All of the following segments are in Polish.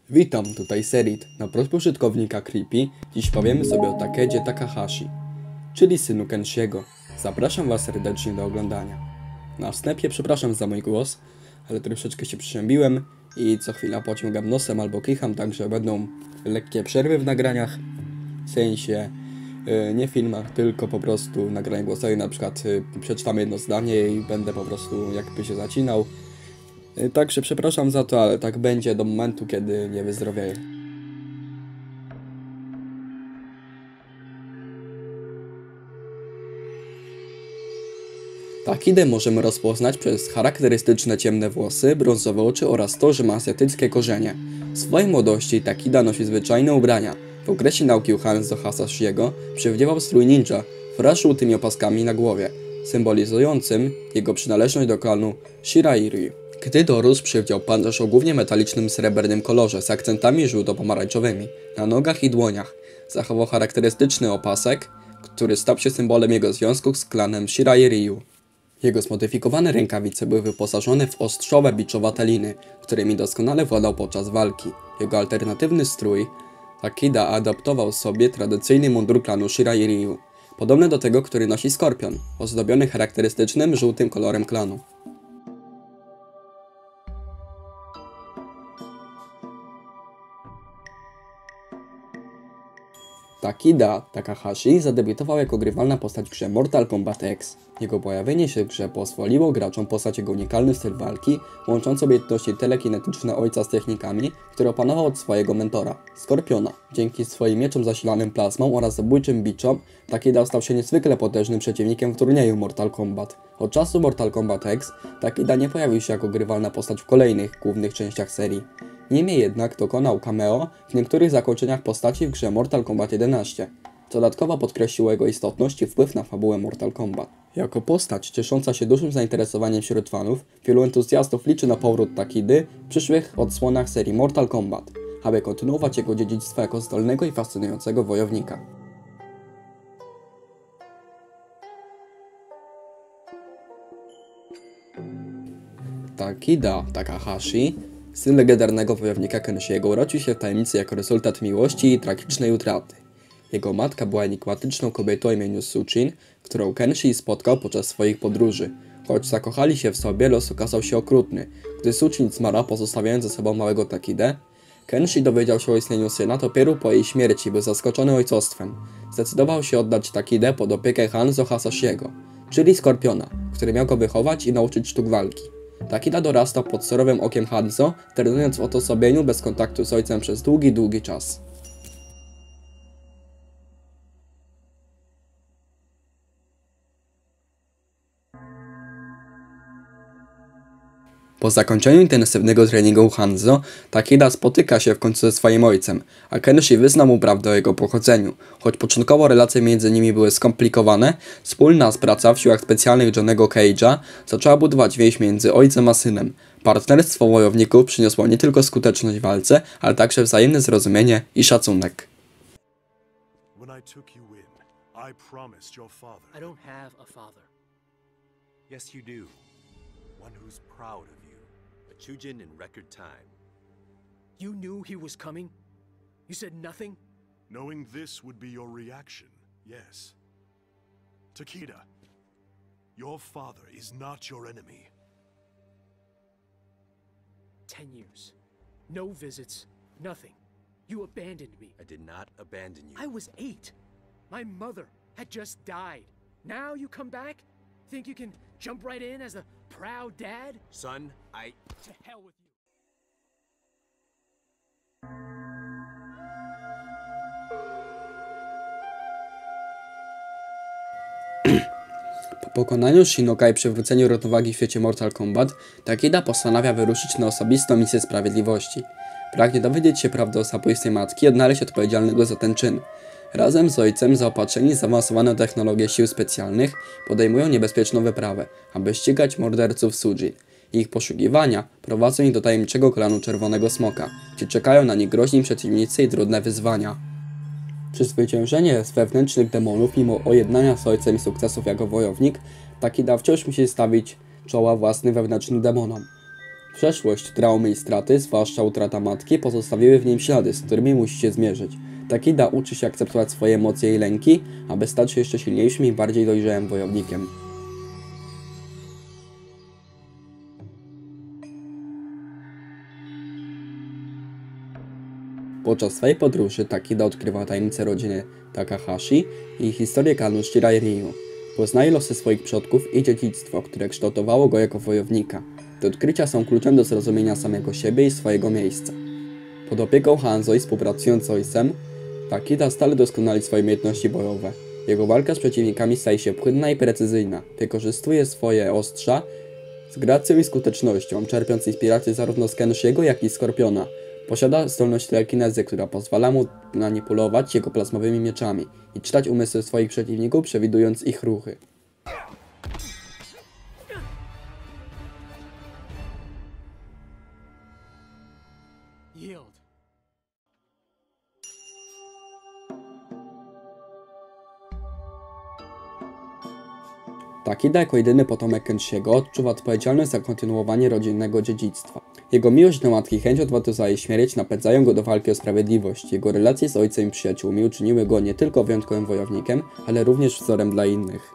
Witam, tutaj Serit. Na prośbę użytkownika Creepy dziś powiemy sobie o Takedzie Takahashi, czyli synu Kenshiego. Zapraszam Was serdecznie do oglądania. Na wstępie przepraszam za mój głos, ale troszeczkę się przeziębiłem i co chwila pociągam nosem albo kicham, także będą lekkie przerwy w nagraniach. W sensie nie filmach, tylko po prostu nagranie głosowe, na przykład przeczytam jedno zdanie i będę po prostu jakby się zacinał. Także przepraszam za to, ale tak będzie do momentu, kiedy nie wyzdrowieję. Takidę możemy rozpoznać przez charakterystyczne ciemne włosy, brązowe oczy oraz to, że ma azjatyckie korzenie. W swojej młodości Takida nosi zwyczajne ubrania. W okresie nauki u Hanzo Hasashiego przywdziewał strój ninja wraz z żółtymi opaskami na głowie, symbolizującym jego przynależność do klanu Shirairyu. Gdy dorósł, przywdział pancerz o głównie metalicznym srebrnym kolorze z akcentami żółto-pomarańczowymi na nogach i dłoniach. Zachował charakterystyczny opasek, który stał się symbolem jego związku z klanem Shirairyu. Jego zmodyfikowane rękawice były wyposażone w ostrzowe biczowate liny, którymi doskonale władał podczas walki. Jego alternatywny strój Takida adaptował sobie tradycyjny mundur klanu Shirairyu, podobny do tego, który nosi Skorpion, ozdobiony charakterystycznym żółtym kolorem klanu. Takida Takahashi zadebiutował jako grywalna postać w grze Mortal Kombat X. Jego pojawienie się w grze pozwoliło graczom poznać jego unikalny styl walki, łączący umiejętności telekinetyczne ojca z technikami, które opanował od swojego mentora, Skorpiona. Dzięki swoim mieczom zasilanym plazmą oraz zabójczym biczom, Takida stał się niezwykle potężnym przeciwnikiem w turnieju Mortal Kombat. Od czasu Mortal Kombat X, Takida nie pojawił się jako grywalna postać w kolejnych głównych częściach serii. Niemniej jednak dokonał cameo w niektórych zakończeniach postaci w grze Mortal Kombat 11, co dodatkowo podkreśliło jego istotność i wpływ na fabułę Mortal Kombat. Jako postać ciesząca się dużym zainteresowaniem wśród fanów, wielu entuzjastów liczy na powrót Takidy w przyszłych odsłonach serii Mortal Kombat, aby kontynuować jego dziedzictwo jako zdolnego i fascynującego wojownika. Takida Takahashi, syn legendarnego wojownika Kenshiego, urodził się w tajemnicy jako rezultat miłości i tragicznej utraty. Jego matka była enigmatyczną kobietą o imieniu Suchin, którą Kenshi spotkał podczas swoich podróży. Choć zakochali się w sobie, los okazał się okrutny. Gdy Suchin zmarła, pozostawiając ze sobą małego Takidę, Kenshi dowiedział się o istnieniu syna dopiero po jej śmierci, był zaskoczony ojcostwem. Zdecydował się oddać Takidę pod opiekę Hanzo Hasashiego, czyli Skorpiona, który miał go wychować i nauczyć sztuk walki. Takida dorastał pod surowym okiem Hanzo, trenując w odosobnieniu bez kontaktu z ojcem przez długi czas. Po zakończeniu intensywnego treningu u Hanzo, Takida spotyka się w końcu ze swoim ojcem, a Kenshi wyzna mu prawdę o jego pochodzeniu. Choć początkowo relacje między nimi były skomplikowane, wspólna praca w siłach specjalnych Johnnego Cage'a zaczęła budować więź między ojcem a synem. Partnerstwo wojowników przyniosło nie tylko skuteczność w walce, ale także wzajemne zrozumienie i szacunek. One who's proud of you. A Chujin in record time. You knew he was coming? You said nothing? Knowing this would be your reaction, yes. Takida, your father is not your enemy. 10 years. No visits. Nothing. You abandoned me. I did not abandon you. I was 8. My mother had just died. Now you come back? Think you can jump right in as a proud dad? Son, To hell with you. Po pokonaniu Shinoka i przywróceniu równowagi w świecie Mortal Kombat, Takida postanawia wyruszyć na osobistą misję sprawiedliwości. Pragnie dowiedzieć się prawdy o zabójstwie matki i odnaleźć odpowiedzialnego za ten czyn. Razem z ojcem, zaopatrzeni w zaawansowane technologie sił specjalnych, podejmują niebezpieczną wyprawę, aby ścigać morderców Sujin. Ich poszukiwania prowadzą ich do tajemniczego klanu Czerwonego Smoka, gdzie czekają na nich groźni przeciwnicy i trudne wyzwania. Przezwyciężenie wewnętrznych demonów, mimo ojednania z ojcem i sukcesów jako wojownik, Takida wciąż musi stawić czoła własnym wewnętrznym demonom. Przeszłość, traumy i straty, zwłaszcza utrata matki, pozostawiły w nim ślady, z którymi musi się zmierzyć. Takida uczy się akceptować swoje emocje i lęki, aby stać się jeszcze silniejszym i bardziej dojrzałym wojownikiem. Podczas swej podróży Takida odkrywa tajemnice rodziny Takahashi i historię klanu Shirai Ryu. Poznaje losy swoich przodków i dziedzictwo, które kształtowało go jako wojownika. Te odkrycia są kluczem do zrozumienia samego siebie i swojego miejsca. Pod opieką Hanzo i współpracując z ojcem, Takida stale doskonali swoje umiejętności bojowe. Jego walka z przeciwnikami staje się płynna i precyzyjna. Wykorzystuje swoje ostrza z gracją i skutecznością, czerpiąc inspirację zarówno z Kenshiego, jak i Skorpiona. Posiada zdolność telekinezy, która pozwala mu manipulować jego plazmowymi mieczami i czytać umysły swoich przeciwników, przewidując ich ruchy. Yield. Takida jako jedyny potomek Kenshiego odczuwa odpowiedzialność za kontynuowanie rodzinnego dziedzictwa. Jego miłość do matki i chęć odwrotu za jej śmierć napędzają go do walki o sprawiedliwość. Jego relacje z ojcem i przyjaciółmi uczyniły go nie tylko wyjątkowym wojownikiem, ale również wzorem dla innych.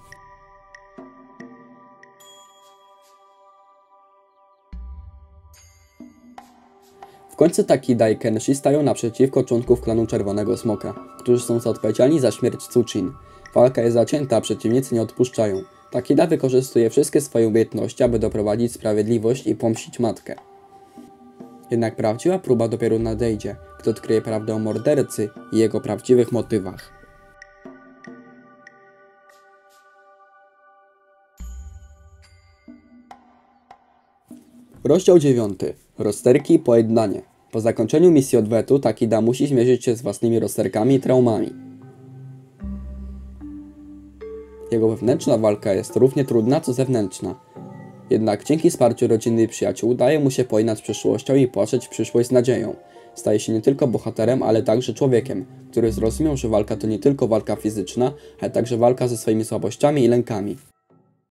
W końcu Takida i Kenshi stają naprzeciwko członków klanu Czerwonego Smoka, którzy są odpowiedzialni za śmierć Tsuchin. Walka jest zacięta, a przeciwnicy nie odpuszczają. Takida wykorzystuje wszystkie swoje umiejętności, aby doprowadzić sprawiedliwość i pomścić matkę. Jednak prawdziwa próba dopiero nadejdzie, gdy odkryje prawdę o mordercy i jego prawdziwych motywach. Rozdział 9. Rozterki i pojednanie. Po zakończeniu misji odwetu Takida musi zmierzyć się z własnymi rozterkami i traumami. Jego wewnętrzna walka jest równie trudna co zewnętrzna. Jednak dzięki wsparciu rodziny i przyjaciół udaje mu się pojednać z przeszłością i patrzeć w przyszłość z nadzieją. Staje się nie tylko bohaterem, ale także człowiekiem, który zrozumiał, że walka to nie tylko walka fizyczna, ale także walka ze swoimi słabościami i lękami.